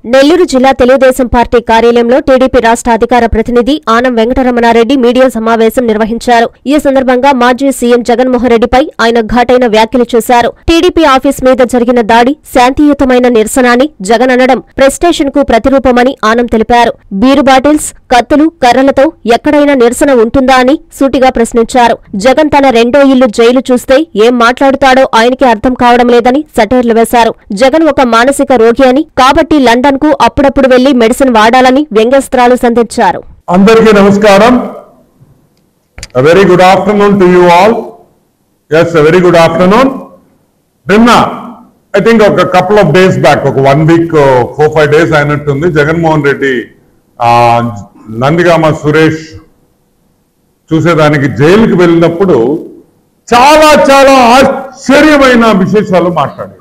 నెల్లూరు జిల్లా తెలుగుదేశం పార్టీ కార్యాలయంలో టీడీపీ రాష్ట్ర అధికార ప్రతినిధి ఆనం వెంకటరమణారెడ్డి మీడియా సమావేశం నిర్వహించారు. ఈ సందర్భంగా మాజీ సీఎం జగన్మోహన్ రెడ్డిపై ఆయన ఘాటైన వ్యాఖ్యలు చేశారు. టీడీపీ ఆఫీస్ మీద జరిగిన దాడి శాంతియుతమైన నిరసన అని జగన్ అనడం ప్రెస్టేషన్ కు ప్రతిరూపమని ఆనం తెలిపారు. బీరు బాటిల్స్, కత్తులు, కర్రలతో ఎక్కడైనా నిరసన ఉంటుందా అని సూటిగా ప్రశ్నించారు. జగన్ తన రెండో ఇల్లు జైలు చూస్తే ఏం మాట్లాడుతాడో ఆయనకి అర్థం కావడం లేదని సెటైర్లు వేశారు. జగన్ ఒక మానసిక రోగి అని, కాబట్టి లండన్ కు అప్పుడప్పుడు వెళ్లి మెడిసిన్ వాడాలని వ్యంగ్యాస్త్రాలు సంధించారు. అందరికీ నమస్కారం. A very good afternoon to you all. Yes, a very good afternoon. నిన్న I think ఒక couple of days back, ఒక 1 week 4-5 days అయినట్టుంది, జగన్మోహన్ రెడ్డి నందిగామ సురేష్ చూసేదానికి జైలుకి వెళ్ళినప్పుడు చాలా చాలా ఆశ్చర్యమైన విశేషాలు మాట్లాడారు.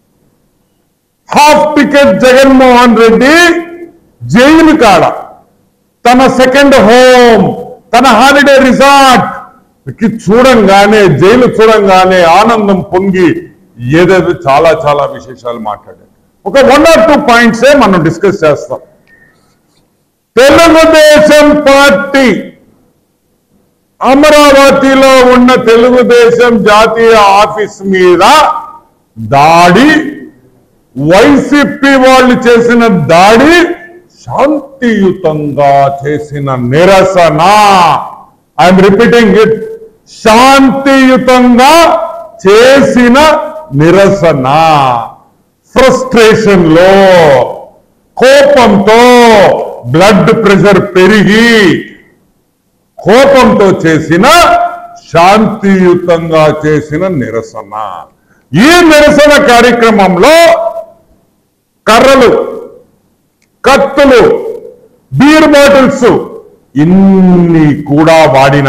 Half ticket Jaganmohan Reddy jail కాడ తన సెకండ్ హోమ్, తన హాలిడే రిసార్ట్ కి చూడంగానే, జైలు చూడంగానే ఆనందం పొంగి ఏదేదో చాలా చాలా విశేషాలు మాట్లాడారు. ఒక 1 or 2 పాయింట్సే మనం డిస్కస్ చేస్తాం. తెలుగుదేశం పార్టీ అమరావతిలో ఉన్న తెలుగుదేశం జాతీయ ఆఫీస్ మీద దాడి, వైసీపీ వాళ్ళు చేసిన దాడి శాంతియుతంగా చేసిన నిరసన. ఐఎమ్ రిపీటింగ్ ఇట్, శాంతియుతంగా చేసిన నిరసన. ఫ్రస్ట్రేషన్ లో, కోపంతో, బ్లడ్ ప్రెషర్ పెరిగి కోపంతో చేసిన, శాంతియుతంగా చేసిన నిరసన. ఈ నిరసన కార్యక్రమంలో కర్రలు, కత్తులు, బీర్ బాటిల్స్ ఇన్ని కూడా వాడిన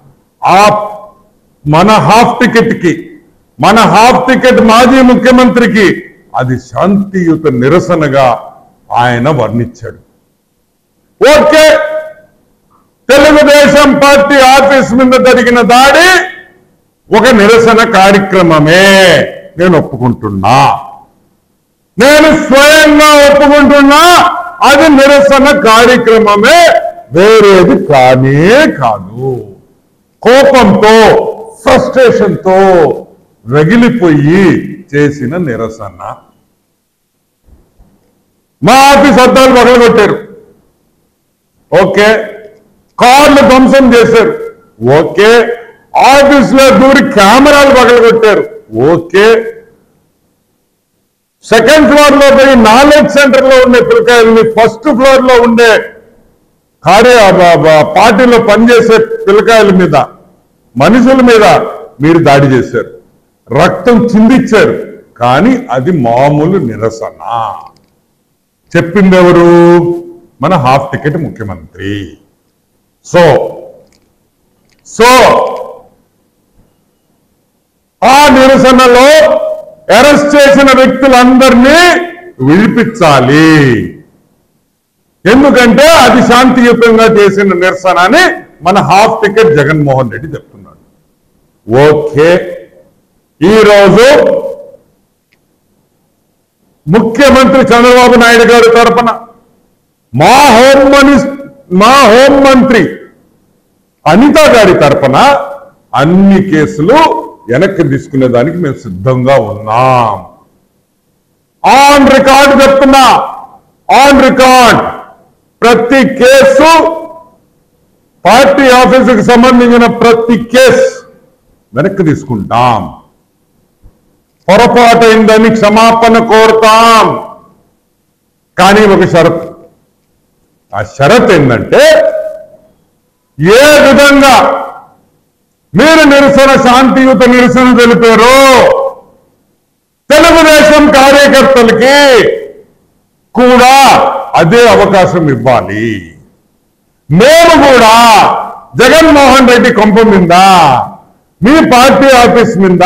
మన హాఫ్ టికెట్ మాజీ ముఖ్యమంత్రికి అది శాంతియుత నిరసనగా ఆయన వర్ణించాడు. ఓకే, తెలుగుదేశం పార్టీ ఆఫీస్ మీద జరిగిన దాడి ఒక నిరసన కార్యక్రమమే, నేను ఒప్పుకుంటున్నా. నేను స్వయంగా ఒప్పుకుంటున్నా, అది నిరసన కార్యక్రమమే, వేరేది కానే కాదు. కోపంతో, ఫ్రస్ట్రేషన్తో రగిలిపోయి చేసిన నిరసన. మా ఆఫీస్ అద్దాలు పగలగొట్టారు, ఓకే. కార్లు ధ్వంసం చేశారు, ఓకే. ఆఫీసులో దూరి కెమెరాలు పగలగొట్టారు, ఓకే. సెకండ్ ఫ్లోర్ లో పోయి నాలెడ్జ్ సెంటర్ లో ఉండే పిల్లకాయల్ని, ఫస్ట్ ఫ్లోర్ లో ఉండే పార్టీలో పనిచేసే పిల్లకాయల మీద, మనుషుల మీద మీరు దాడి చేశారు, రక్తం చిందించారు. కానీ అది మామూలు నిరసన. చెప్పింది ఎవరు? మన హాఫ్ టికెట్ ముఖ్యమంత్రి. సో ఆ నిరసనలో అరెస్ట్ చేసిన వ్యక్తులందరినీ విడిపించాలి. ఎందుకంటే అది శాంతియుతంగా చేసిన నిరసన అని మన హాఫ్ టికెట్ జగన్మోహన్ రెడ్డి చెప్తున్నాడు. ఓకే, ఈరోజు ముఖ్యమంత్రి చంద్రబాబు నాయుడు గారి తరపున మా హోం మంత్రి అనిత గారి తరపున అన్ని కేసులు వెనక్కి తీసుకునేదానికి మేము సిద్ధంగా ఉన్నాం. ఆన్ రికార్డు చెప్తున్నా, ఆన్ రికార్డ్, ప్రతి కేసు, పార్టీ ఆఫీసుకు సంబంధించిన ప్రతి కేసు వెనక్కి తీసుకుంటాం. పొరపాటైందని క్షమాపణ కోరుతాం. కానీ ఒక షరతు. ఆ షరత్ ఏంటంటే, ఏ విధంగా మీరు శాంతియుత నిరసన తెలిపారు, తెలుగుదేశం కార్యకర్తలకి కూడా అదే అవకాశం ఇవ్వాలి. మేము కూడా జగన్మోహన్ రెడ్డి కొంప మీద, మీ పార్టీ ఆఫీస్ మీద,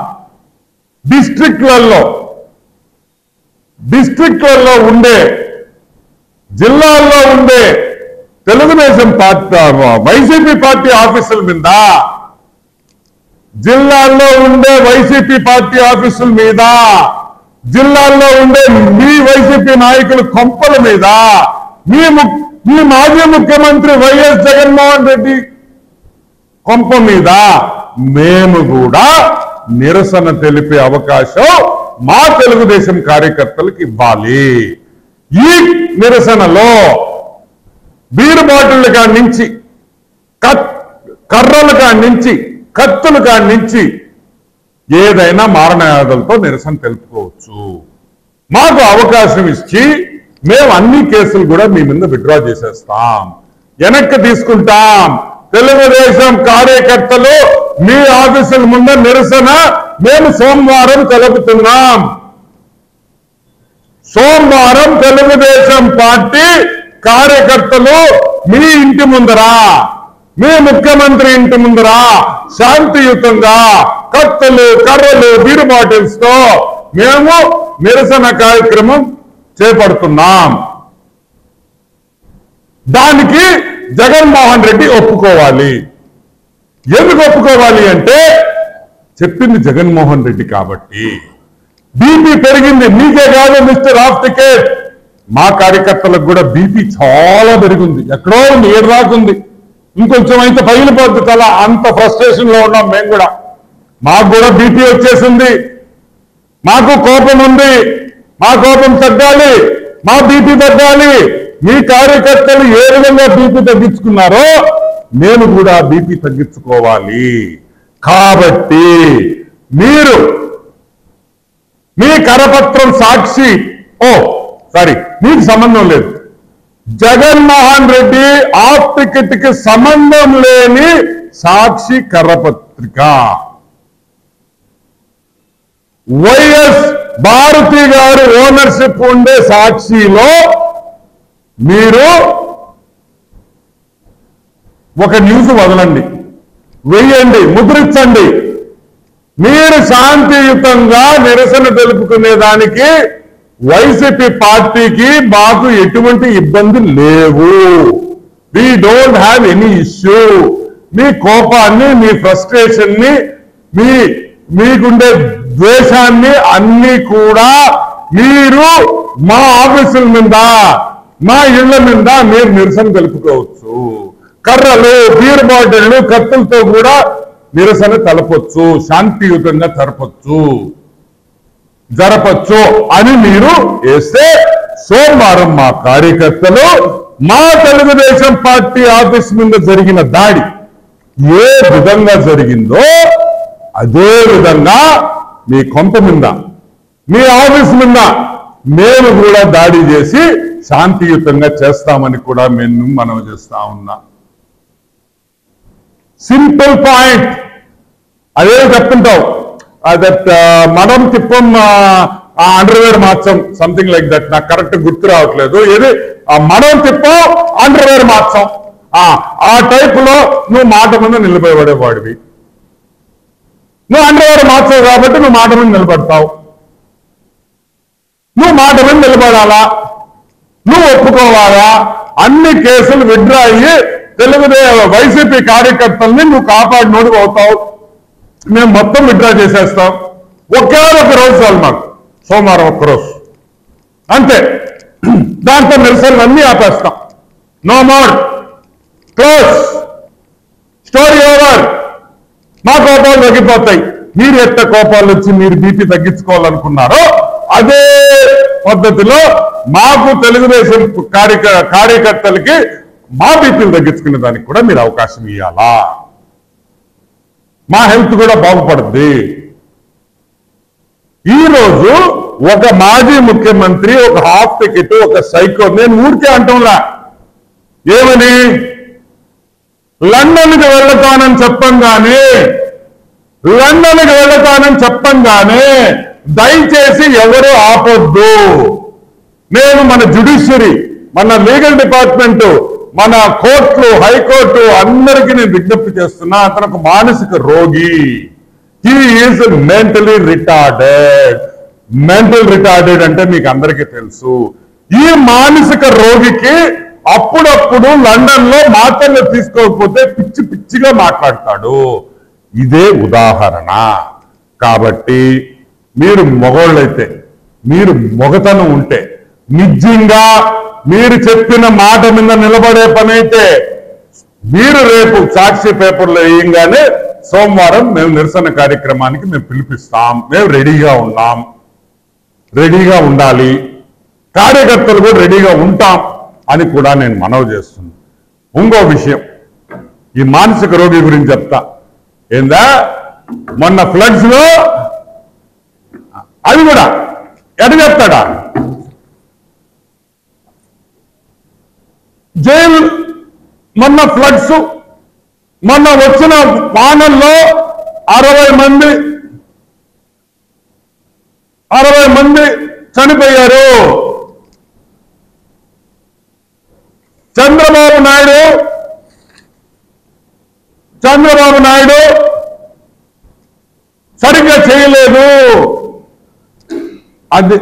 డిస్ట్రిక్ట్లలో ఉండే, జిల్లాల్లో ఉండే తెలుగుదేశం పార్టీ, వైసీపీ పార్టీ ఆఫీసుల మీద, జిల్లాల్లో ఉండే వైసీపీ పార్టీ ఆఫీసుల మీద జిల్లాల్లో ఉండే మీ వైసీపీ నాయకుల కొంపల మీద మీ మాజీ ముఖ్యమంత్రి వైఎస్ జగన్మోహన్ రెడ్డి కొంప మీద మేము కూడా నిరసన తెలిపే అవకాశం మా తెలుగుదేశం కార్యకర్తలకు ఇవ్వాలి. ఈ నిరసనలో బీరు బాటిళ్ల కాడి నుంచి కర్రల కాడి నుంచి కత్తుల కాడి నుంచి ఏదైనా మారణాయుధాలతో నిరసన తెలుపుకోవచ్చు. మాకు అవకాశం ఇచ్చి మేము అన్ని కేసులు కూడా మీ మీద విత్డ్రా చేసేస్తాం, వెనక్కి తీసుకుంటాం. తెలుగుదేశం కార్యకర్తలు మీ ఆఫీసుల ముందు నిరసన మేము సోమవారం తెలుపుతున్నాం. సోమవారం తెలుగుదేశం పార్టీ కార్యకర్తలు మీ ఇంటి ముందరా, మీ ముఖ్యమంత్రి ఇంటి ముందరా శాంతియుతంగా కత్తులు కర్రలు బీరు బాటిల్స్ తో మేము నిరసన కార్యక్రమం చేపడుతున్నాం. దానికి జగన్మోహన్ రెడ్డి ఒప్పుకోవాలి. ఎందుకు ఒప్పుకోవాలి అంటే చెప్పింది జగన్మోహన్ రెడ్డి కాబట్టి. బీపీ పెరిగింది, మీకే కాదు మిస్టర్ ఆఫ్ టికెట్, మా కార్యకర్తలకు కూడా బీపీ చాలా పెరిగింది. ఎక్కడో ఉంది, 7 దాకా ఉంది. ఇంకొంచెం అయితే పగిలిపోద్ది తల, అంత ఫ్రస్ట్రేషన్ లో ఉన్నాం మేము కూడా. మాకు కూడా బీపీ వచ్చేసింది, మాకు కోపం ఉంది. మా కోపం తగ్గాలి, మా బీపీ తగ్గాలి. మీ కార్యకర్తలు ఏ విధంగా బీపీ తగ్గించుకున్నారో నేను కూడా బీపీ తగ్గించుకోవాలి. కాబట్టి మీరు మీ కరపత్రం సాక్షి, మీకు సంబంధం లేదు, జగన్మోహన్ రెడ్డి ఆఫ్ టికెట్ కి సంబంధం లేని సాక్షి కరపత్రిక, వైఎస్ భారతి గారు ఓనర్షిప్ ఉండే సాక్షిలో మీరు ఒక న్యూస్ వదలండి, వెయ్యండి, ముద్రించండి. మీరు శాంతియుతంగా నిరసన తెలుపుకునేదానికి వైసీపీ పార్టీకి మాకు ఎటువంటి ఇబ్బంది లేవు. We don't have any issue. మీ కోపాన్ని, మీ ఫ్రస్ట్రేషన్ ని, మీకుండే ద్వేషాన్ని అన్ని కూడా మీరు మా ఆఫీసుల మీద, మా ఇళ్ల మీద మీరు నిరసన తెలుపుకోవచ్చు. కర్రలు, బీర్ బాటిళ్లు, కత్తులతో కూడా నిరసన తెలపొచ్చు, శాంతియుతంగా జరపచ్చు అని మీరు వేస్తే సోమవారం మా కార్యకర్తలు మా తెలుగుదేశం పార్టీ ఆఫీస్ మీద జరిగిన దాడి ఏ విధంగా జరిగిందో అదే విధంగా మీ కొంప మీద, మీ ఆఫీస్ మీద మేము కూడా దాడి చేసి శాంతియుతంగా చేస్తామని కూడా మేము మనవి చేస్తా ఉన్నా. Simple point. అదే చెప్తుంటావు, దట్ మనం తిప్పం అండర్వేర్ మార్చం, సంథింగ్ లైక్ దట్. నాకు కరెక్ట్ గుర్తు రావట్లేదు. ఏది మనం తిప్పం అండర్వేర్ మార్చం, ఆ టైప్ లో నువ్వు మాట మీద నిలబడేవాడివి. నువ్వు అండర్వేర్ మార్చవు కాబట్టి నువ్వు మాట మీద నిలబడతావు. నువ్వు మాట మీద నిలబడాలా, నువ్వు ఒప్పుకోవాలా. అన్ని కేసులు విత్డ్రా అయ్యి వైసీపీ కార్యకర్తల్ని నువ్వు కాపాడినోడు అవుతావు. మేము మొత్తం విత్డ్రా చేసేస్తాం. ఒకే ఒక రోజు చాలు మాకు, సోమవారం ఒక్కరోజు అంతే. దాంతో నిరసనలు అన్నీ ఆపేస్తాం. No more, close, story over. మా కోపాలు తగ్గిపోతాయి. మీరు ఎంత కోపాలు వచ్చి మీరు బీపీ తగ్గించుకోవాలనుకున్నారో అదే పద్ధతిలో మాకు తెలుగుదేశం కార్యకర్తలకి మా బీపీలు తగ్గించుకునే దానికి కూడా మీరు అవకాశం ఇవ్వాలా. మా హెల్త్ కూడా బాగుపడుద్ది. ఈ రోజు ఒక మాజీ ముఖ్యమంత్రి, ఒక హాఫ్ టికెట్, ఒక సైకో, నేను ఊరికే అంటున్నా, ఏమని లండన్కి వెళ్తానని చెప్పంగానే దయచేసి ఎవరు ఆపొద్దు. నేను మన జ్యుడిషియరీ, మన లీగల్ డిపార్ట్మెంట్, మన కోర్టులు, హైకోర్టు అందరికీ నేను విజ్ఞప్తి చేస్తున్నా, అతను ఒక మానసిక రోగి. He is mentally retarded. Mental retarded అంటే మీకు అందరికీ తెలుసు. ఈ మానసిక రోగికి అప్పుడప్పుడు లండన్ లో మాత్రలు తీసుకోకపోతే పిచ్చి పిచ్చిగా మాట్లాడతాడు. ఇదే ఉదాహరణ. కాబట్టి మీరు మగోళ్ళైతే, మీరు మొగతనం ఉంటే, నిజంగా మీరు చెప్పిన మాట మీద నిలబడే పని అయితే మీరు రేపు సాక్షి పేపర్లో వేయంగానే సోమవారం మేము నిరసన కార్యక్రమానికి మేము పిలిపిస్తాం. మేము రెడీగా ఉన్నాం, రెడీగా ఉండాలి, కార్యకర్తలు కూడా రెడీగా ఉంటాం అని కూడా నేను మనవి చేస్తున్నాను. ఇంకో విషయం, ఈ మానసిక రోగి గురించి చెప్తా. ఏందా మొన్న ఫ్లడ్స్ లో అది కూడా ఎట చెప్తాడా, జైలు మొన్న ఫ్లడ్స్ మొన్న వచ్చిన వానల్లో 60 మంది చనిపోయారు. చంద్రబాబు నాయుడు సరిగ్గా చేయలేదు. అది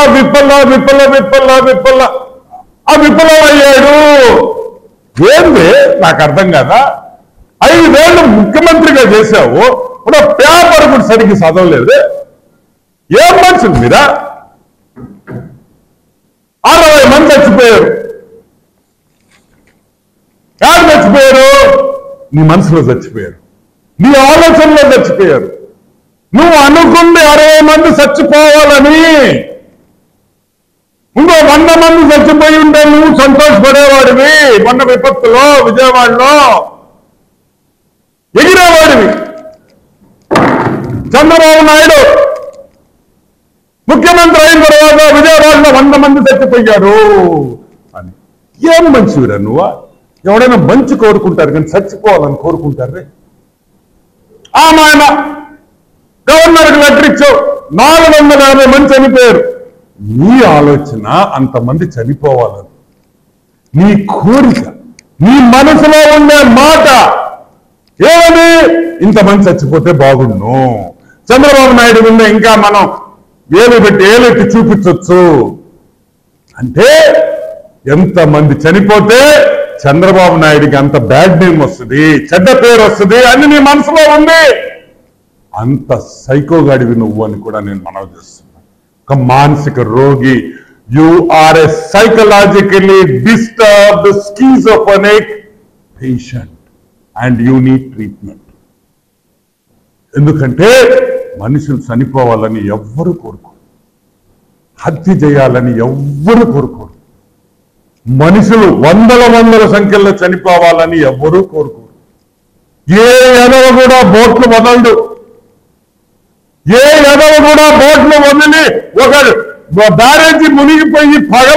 విఫలమయ్యాడు. ఏంది నాకు అర్థం కదా. 5 ఏళ్ళు ముఖ్యమంత్రిగా చేశావు, ఇప్పుడు పేపర్ కూడా సరిగ్గా చదవలేదు. ఏం మనుషులు మీరా? 60 మంది చచ్చిపోయారు. ఎవరు చచ్చిపోయారు? నీ మనసులో చచ్చిపోయారు, నీ ఆలోచనలో చచ్చిపోయారు. నువ్వు అనుకుంది 60 మంది చచ్చిపోవాలని, ఇంకో 100 మంది చచ్చిపోయి ఉంటే నువ్వు సంతోషపడేవాడివి. మొన్న విపత్తులో విజయవాడలో ఎగిరేవాడివి. చంద్రబాబు నాయుడు ముఖ్యమంత్రి అయిన తర్వాత విజయవాడలో 100 మంది చచ్చిపోయారు అని. ఏం మంచివిరా నువ్వు? ఎవడైనా మంచి కోరుకుంటారు కానీ చచ్చిపోవాలని కోరుకుంటారు. ఆయన గవర్నర్కి లెటర్ ఇచ్చావు, 450 మంది చనిపోయారు. నీ ఆలోచన అంతమంది చనిపోవాలని, నీ కోరిక, నీ మనసులో ఉండే మాట ఏమని, ఇంతమంది చచ్చిపోతే బాగుండు. చంద్రబాబు నాయుడు మీద ఇంకా మనం ఏలెత్తి చూపించవచ్చు అంటే, ఎంతమంది చనిపోతే చంద్రబాబు నాయుడికి అంత బ్యాడ్ నేమ్ వస్తుంది, చెడ్డ పేరు వస్తుంది అని నీ మనసులో ఉంది. అంత సైకోగాడివి నువ్వు అని కూడా నేను మనవి చేస్తున్నా. ఒక మానసిక రోగి, you are a psychologically disturbed schizophrenic patient and you need treatment. ఎందుకంటే మనుషులు చనిపోవాలని ఎవ్వరు కోరుకోరు, హత్య చేయాలని ఎవ్వరు కోరుకోరు, మనుషులు వందల సంఖ్యలో చనిపోవాలని ఎవ్వరూ కోరుకోరు. ఏ ఎదవ కూడా బోట్లు వదలడు. ఏ ఎదవ కూడా బోట్లు వదిలి ఒక బ్యారేజీ మునిగిపోయి పగల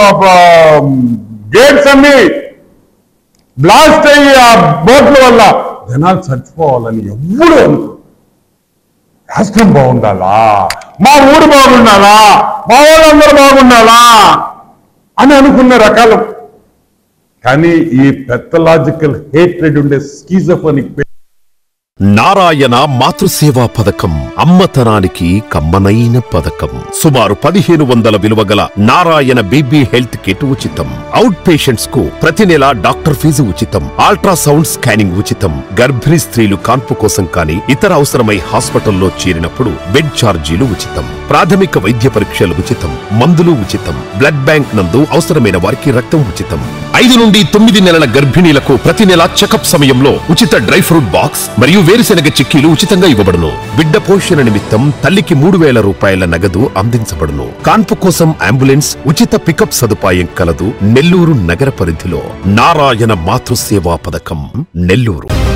గేట్స్ అన్ని బ్లాస్ట్ అయ్యి ఆ బోట్ల వల్ల జనాలు చచ్చిపోవాలని ఎవ్వరూ అనుకో. రాష్ట్రం బాగుండాలా, మా ఊరు బాగుండాలా, మా వాళ్ళందరూ బాగుండాలా అని అనుకున్న రకాలు. కానీ ఈ పెథలాజికల్ హేట్రెడ్ ఉండే స్కిజోఫ్రెనిక్ నారాయణ మాతృసేవా పథకం అమ్మతనానికి కమ్మనైన పథకం. సుమారు 1500 విలువగల నారాయణ బేబీ హెల్త్ కిట్ ఉచితం. అవుట్ పేషెంట్స్ కు ప్రతి నెల డాక్టర్ ఫీజు ఉచితం. అల్ట్రాసౌండ్ స్కానింగ్ ఉచితం. గర్భిణీ స్త్రీలు కాన్పు కోసం కానీ ఇతర అవసరమై హాస్పిటల్లో చేరినప్పుడు బెడ్ ఛార్జీలు ఉచితం. ప్రాథమిక వైద్య పరీక్షలు ఉచితం. మందులు ఉచితం. బ్లడ్ బ్యాంక్ నందు అవసరమైన వారికి రక్తం ఉచితం. 5 నుండి 9 నెలల గర్భిణీలకు ప్రతి నెల చెకప్ సమయంలో ఉచిత డ్రై ఫ్రూట్ బాక్స్ మరియు వేరుశెనగ చిక్కీలు ఉచితంగా ఇవ్వబడును. బిడ్డ పోషణ నిమిత్తం తల్లికి 3000 రూపాయల నగదు అందించబడును. కాన్పు కోసం అంబులెన్స్ ఉచిత పికప్ సదుపాయం కలదు. నెల్లూరు నగర పరిధిలో నారాయణ మాతృసేవా పథకం, నెల్లూరు.